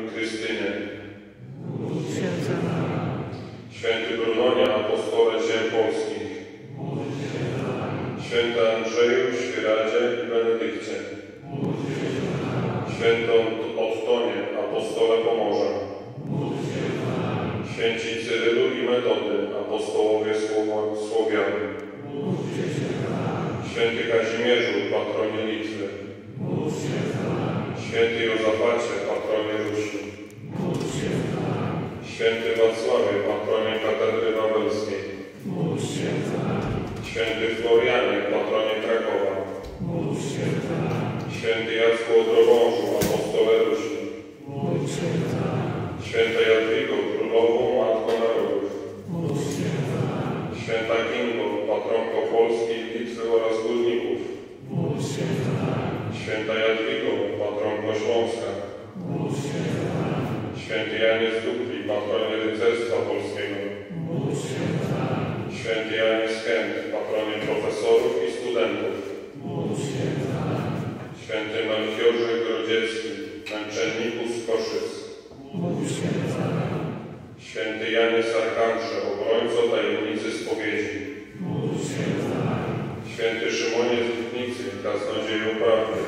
Krystynie. Módl się za nami. Święty Brunonie, apostole ziem polskich. Módl się za nami. Święty Andrzeju, Świeradzie i Benedykcie. Módl się za nami. Święty Ottonie, apostole Pomorza. Módl się za nami. Święci Cyrylu i Metody, apostołowie Słowianie. Módl się za nami. Święty Kazimierzu, patronie Litwy. Módl się za nami. Święty Józafacie, patronie Rusi. Módl się za nami. Święty Wacławie, patronie Katedry Wawelskiej. Módl się za nami. Święty Florianie, patronie Krakowa. Módl się za nami. Święty Jacku Odrowążu, apostole Rusi. Módl się za nami. Święta Jadwigo, królową, matko narodów. Módl się za nami. Święta Kingo, patronko Polski, Litwy oraz górników. Módl się za nami. Święta Jadwigo, patronko Śląska. Módl się za nami. Święty Janie z Dukli, patronie rycerstwa polskiego. Módl się za nami. Święty Janie z Kęt, patronie profesorów i studentów. Módl się za nami. Święty Melchiorze Grodziecki, męczenniku z Koszyc. Módl się za nami. Święty Janie z Arkantrze, obrońco tajemnicy spowiedzi. Módl się za nami. Święty Szymonie z Lipnicy, kaznodzieju prawdy.